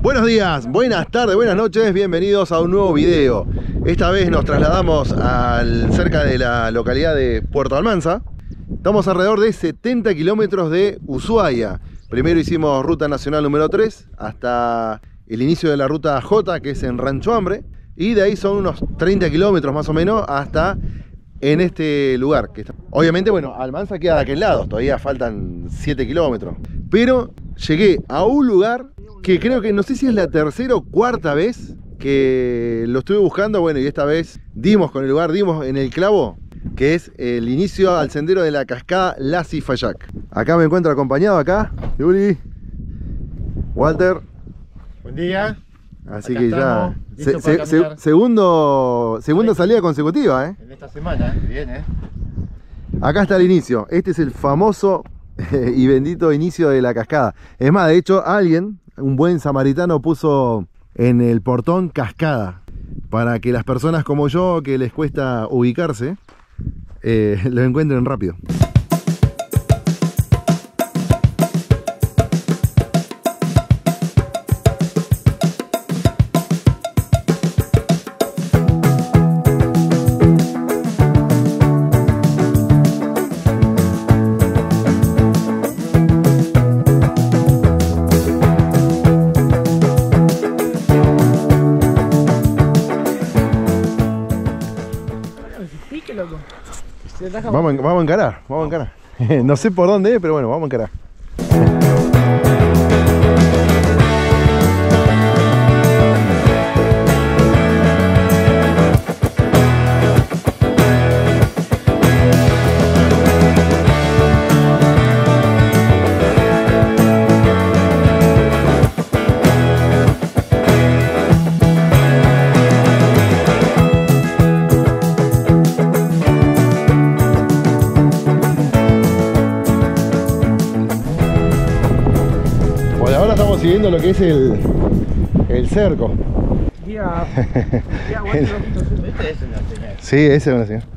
Buenos días, buenas tardes, buenas noches, bienvenidos a un nuevo video. Esta vez nos trasladamos cerca de la localidad de Puerto Almanza. Estamos alrededor de 70 kilómetros de Ushuaia. Primero hicimos ruta nacional número 3 hasta el inicio de la ruta J, que es en Rancho Hambre. Y de ahí son unos 30 kilómetros más o menos hasta en este lugar. Obviamente, bueno, Almanza queda de aquel lado, todavía faltan 7 kilómetros. Pero llegué a un lugar que creo que no sé si es la tercera o cuarta vez que lo estuve buscando. Bueno, y esta vez dimos con el lugar, dimos en el clavo, que es el inicio al sendero de la cascada La Zifayac. Acá me encuentro acompañado acá de Uli, Walter. Buen día. Así Acá que ya segunda salida consecutiva, en esta semana, bien, Acá está el inicio. Este es el famoso y bendito inicio de la cascada. Es más, de hecho, un buen samaritano, puso en el portón cascada para que las personas como yo, que les cuesta ubicarse, lo encuentren rápido. Vamos a encarar, No sé por dónde, pero bueno, vamos a encarar. Siguiendo lo que es el cerco. Sí, ese es una señal.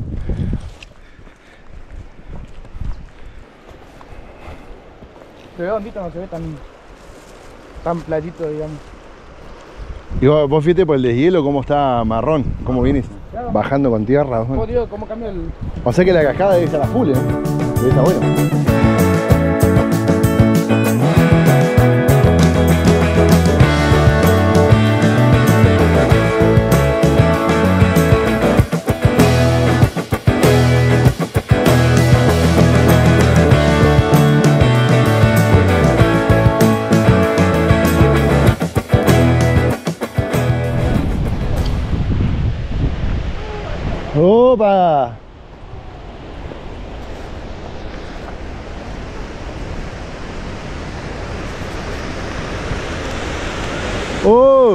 Redondito, no se ve tan platito, digamos. Y vos fíjate por el deshielo cómo está marrón, cómo vienes bajando con tierra. Oh, Dios, cómo cambia el... O sea que la cascada debe estar a full, debe estar bueno. ¡Opa! ¡Oh!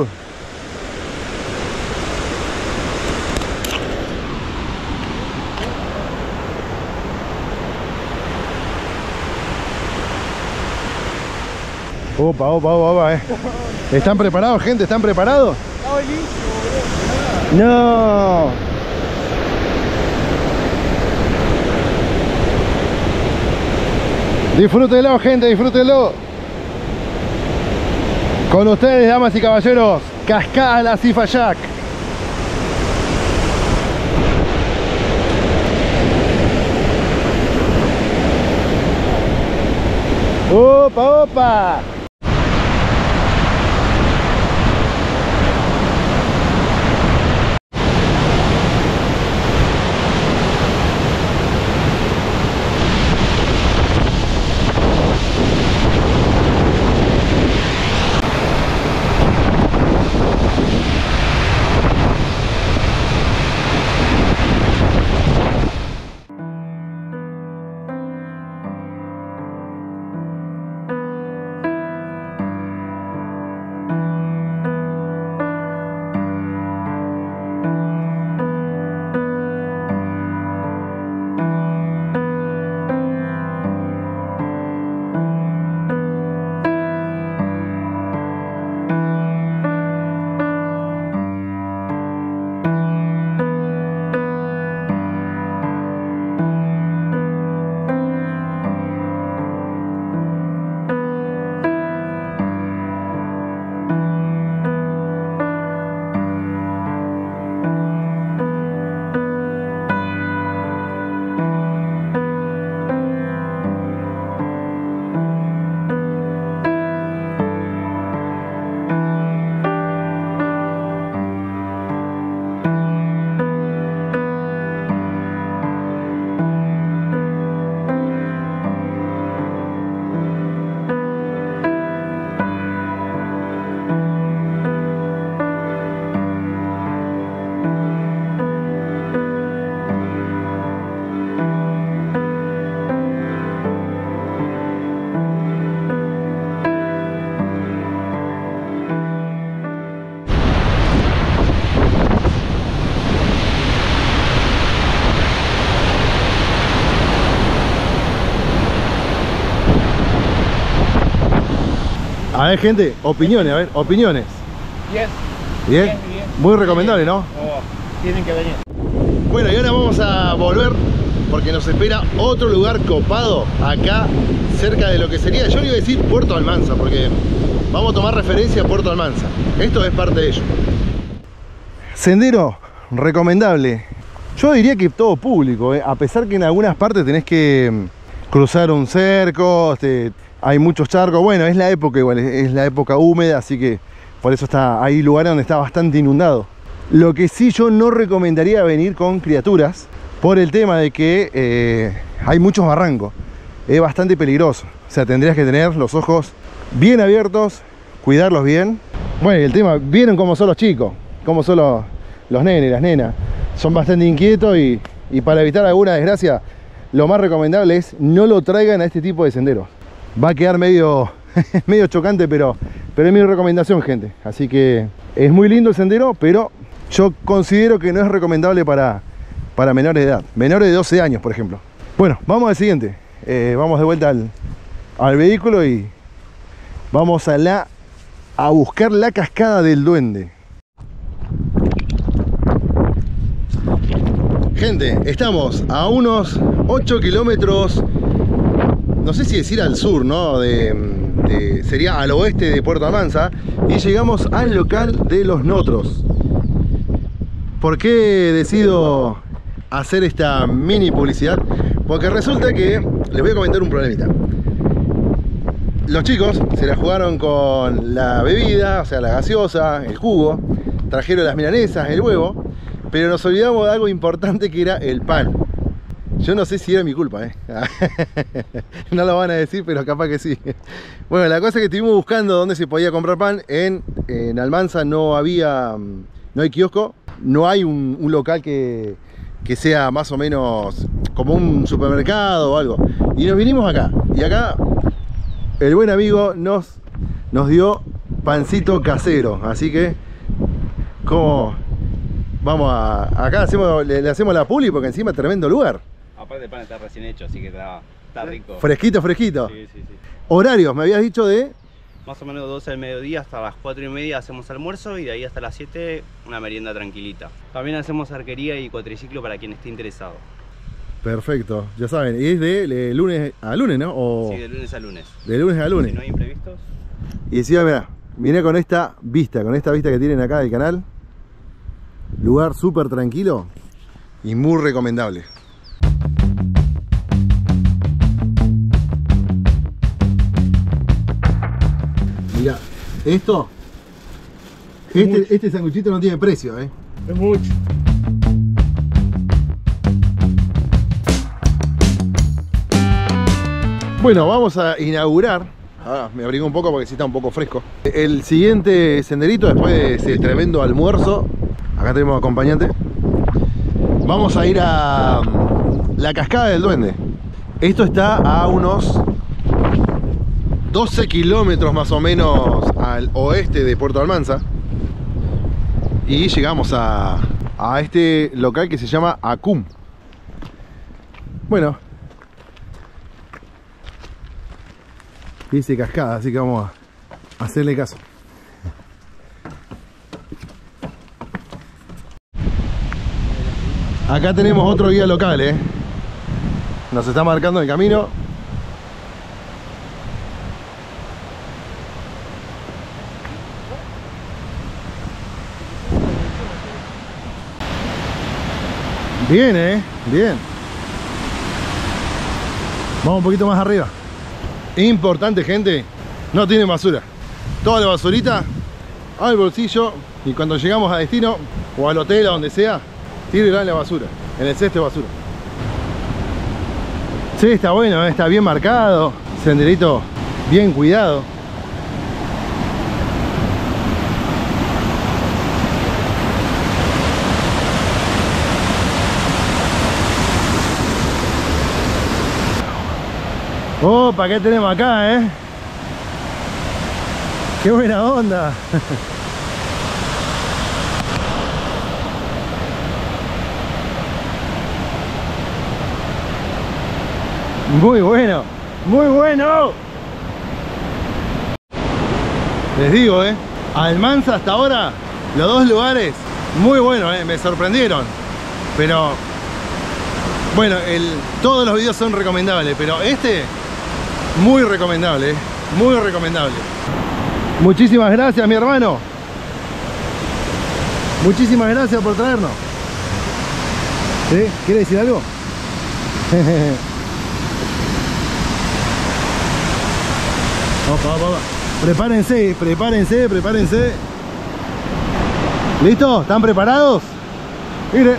Opa, opa, opa, ¿Están preparados, gente? ¿Están preparados? Está buenísimo, boludo. ¡No! Disfrútenlo, gente, disfrútenlo. Con ustedes, damas y caballeros, Cascada La Zifayac. ¡Opa, opa! A ver, gente, opiniones, a ver, opiniones. Bien. Bien, Bien. muy recomendable, ¿no? Oh, tienen que venir. Bueno, y ahora vamos a volver porque nos espera otro lugar copado acá cerca de lo que sería, yo le iba a decir Puerto Almanza, porque vamos a tomar referencia a Puerto Almanza. Esto es parte de ello. Sendero recomendable. Yo diría que todo público, a pesar que en algunas partes tenés que cruzar un cerco, hay muchos charcos. Bueno, es la época igual, es la época húmeda, así que por eso hay lugares donde está bastante inundado. Lo que sí yo no recomendaría venir con criaturas por el tema de que hay muchos barrancos. Es bastante peligroso. O sea, tendrías que tener los ojos bien abiertos, cuidarlos bien. Bueno, y el tema, vieron cómo son los chicos, cómo son los nenes, las nenas. Son bastante inquietos y para evitar alguna desgracia, lo más recomendable es no lo traigan a este tipo de senderos. Va a quedar medio chocante, pero es mi recomendación, gente. Así que es muy lindo el sendero, pero yo considero que no es recomendable para menores de edad. Menores de 12 años, por ejemplo. Bueno, vamos al siguiente. Vamos de vuelta al vehículo y vamos a buscar la cascada del Duende. Gente, estamos a unos 8 kilómetros, no sé si decir al sur, ¿no? Sería al oeste de Puerto Almanza, y llegamos al local de los Notros. ¿Por qué decido hacer esta mini publicidad? Porque resulta que les voy a comentar un problemita. Los chicos se la jugaron con la bebida, o sea, la gaseosa, el jugo, trajeron las milanesas, el huevo, pero nos olvidamos de algo importante, que era el pan. Yo no sé si era mi culpa, no lo van a decir, pero capaz que sí. Bueno, la cosa es que estuvimos buscando dónde se podía comprar pan. En Almanza no hay kiosco, no hay un local que sea más o menos como un supermercado o algo. Y nos vinimos acá, y acá el buen amigo nos dio pancito casero. Así que, como vamos acá le hacemos la publi, porque encima es tremendo lugar. Aparte el pan está recién hecho, así que está rico. Fresquito, fresquito. Sí. Horarios, me habías dicho de... Más o menos 12 del mediodía hasta las 4:30 hacemos almuerzo, y de ahí hasta las 7 una merienda tranquilita. También hacemos arquería y cuatriciclo para quien esté interesado. Perfecto, ya saben, y es de lunes a lunes, ¿no? Sí, de lunes a lunes. De lunes a lunes. Si no hay imprevistos. Y encima, mirá, vine con esta vista que tienen acá del canal. Lugar súper tranquilo y muy recomendable. Mirá, este sanguchito no tiene precio, Es mucho. Bueno, vamos a inaugurar. Me abrigo un poco porque sí está un poco fresco. El siguiente senderito, después de ese tremendo almuerzo. Acá tenemos acompañante. Vamos a ir a la cascada del Duende. Esto está a unos 12 kilómetros más o menos al oeste de Puerto Almanza. Y llegamos a este local que se llama Acum. Bueno, dice cascada, así que vamos a hacerle caso. Acá tenemos otro guía local, nos está marcando el camino. Bien, bien. Vamos un poquito más arriba. Importante, gente, no tiene basura. Toda la basurita al bolsillo, y cuando llegamos a destino o al hotel o donde sea, tírela en la basura, en el cesto de basura. Sí, está bueno, está bien marcado, senderito bien cuidado. Opa, ¿qué tenemos acá, Qué buena onda. Muy bueno, muy bueno. Les digo, Almanza hasta ahora, los dos lugares, muy buenos, me sorprendieron. Pero, bueno, todos los videos son recomendables, pero este, muy recomendable, muy recomendable. Muchísimas gracias, mi hermano. Muchísimas gracias por traernos. ¿Quiere decir algo? Opa. Prepárense, prepárense. ¿Listo? ¿Están preparados? Mire.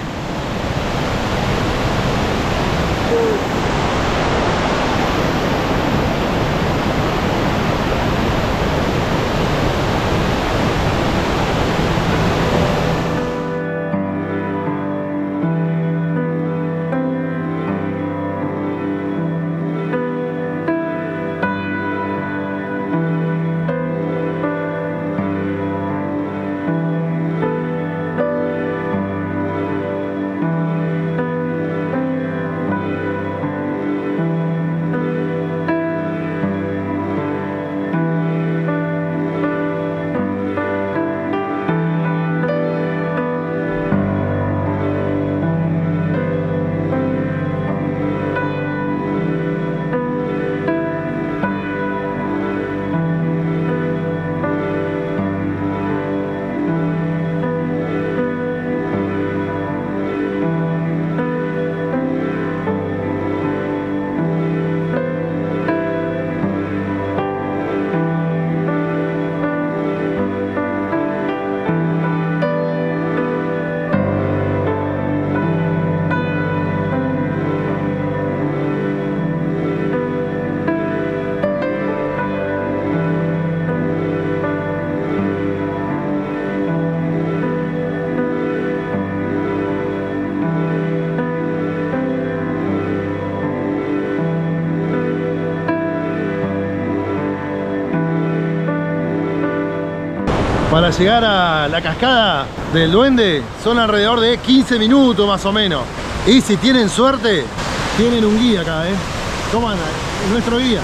Para llegar a la cascada del Duende son alrededor de 15 minutos más o menos. Y si tienen suerte, tienen un guía acá, ¿Cómo anda? Nuestro guía.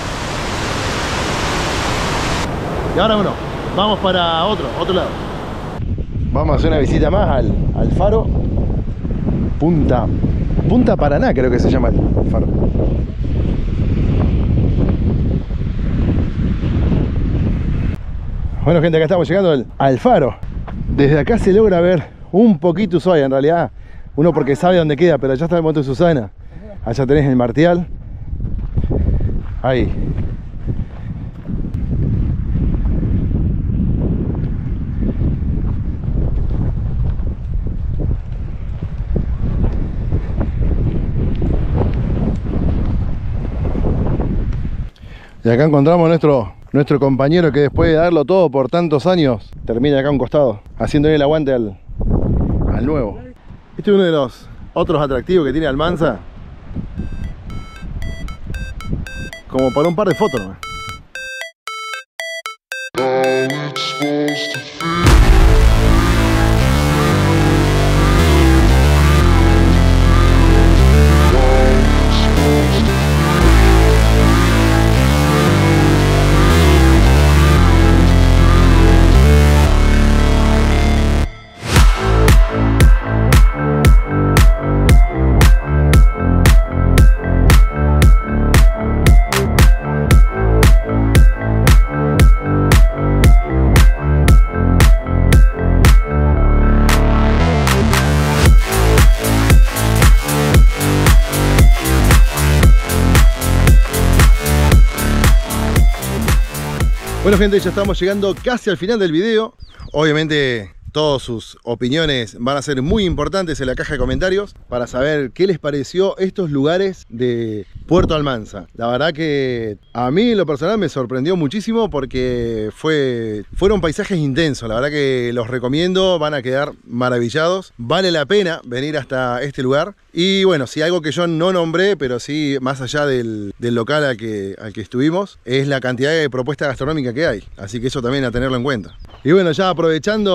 Y ahora bueno, vamos para otro lado. Vamos a hacer una visita más al faro. Punta Paraná creo que se llama el faro. Bueno, gente, acá estamos llegando al faro. Desde acá se logra ver un poquito Ushuaia, en realidad. Uno porque sabe dónde queda, pero allá está el Monte Susana. Allá tenés el Martial. Ahí. Y acá encontramos nuestro compañero que después de darlo todo por tantos años termina acá a un costado, haciéndole el aguante al nuevo. Este es uno de los otros atractivos que tiene Almanza, como para un par de fotos, ¿no? Bueno, gente, ya estamos llegando casi al final del video. Obviamente todas sus opiniones van a ser muy importantes en la caja de comentarios para saber qué les pareció estos lugares de Puerto Almanza. La verdad que a mí en lo personal me sorprendió muchísimo porque fueron paisajes intensos. La verdad que los recomiendo, van a quedar maravillados. Vale la pena venir hasta este lugar. Y bueno, si algo que yo no nombré, pero sí más allá del local al que estuvimos, es la cantidad de propuestas gastronómicas que hay. Así que eso también a tenerlo en cuenta. Y bueno, ya aprovechando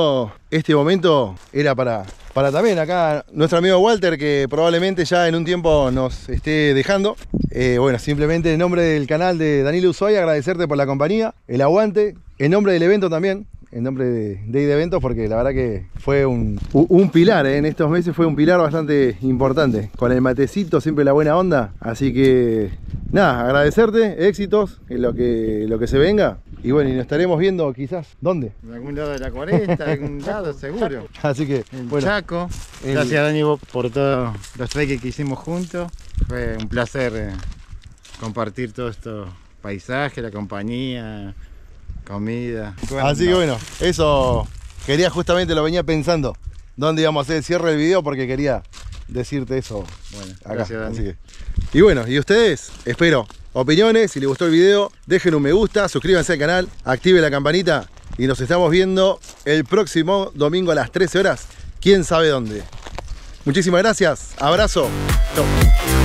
este momento era para también acá nuestro amigo Walter, que probablemente ya en un tiempo nos esté dejando. Bueno, simplemente en nombre del canal de Danilo Ushuaia agradecerte por la compañía, el aguante, en nombre del evento también, en nombre de ID Eventos, porque la verdad que fue un pilar, en estos meses fue un pilar bastante importante, con el matecito, siempre la buena onda. Así que nada, agradecerte, éxitos en lo que se venga. Y bueno, y nos estaremos viendo quizás, ¿dónde? En algún lado de la 40, en algún lado seguro. Así que, En bueno, Chaco. Gracias Dani vos por todos los treques que hicimos juntos. Fue un placer compartir todos estos paisajes, la compañía, comida. así que bueno, eso quería, justamente lo venía pensando, dónde íbamos a hacer el cierre del video, porque quería decirte eso Bueno, acá. gracias Dani. Así que, y bueno, y ustedes, espero opiniones, si les gustó el video, dejen un me gusta, suscríbanse al canal, activen la campanita y nos estamos viendo el próximo domingo a las 13 horas, quién sabe dónde. Muchísimas gracias, abrazo, chau.